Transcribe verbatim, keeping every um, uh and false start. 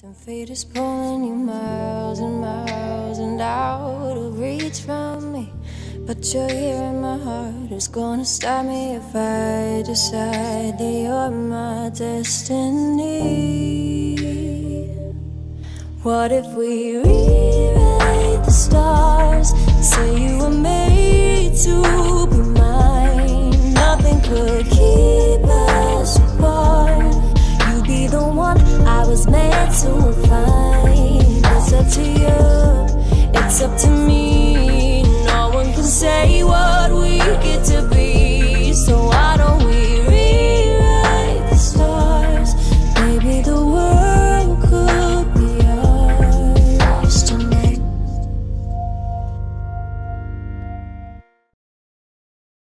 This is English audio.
And fate is pulling you miles and miles and out of reach from me. But you're here in my heart. Who's gonna stop me if I decide that you're my destiny? What if we rewrite the stars? Say you were made to